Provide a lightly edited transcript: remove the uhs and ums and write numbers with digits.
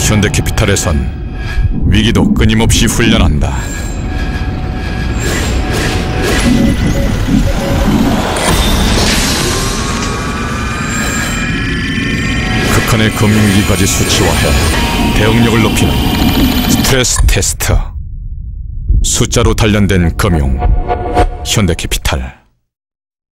현대캐피탈에선 위기도 끊임없이 훈련한다. 극한의 금융위기까지 수치화해 대응력을 높이는 스트레스 테스트. 숫자로 단련된 금융 현대캐피탈.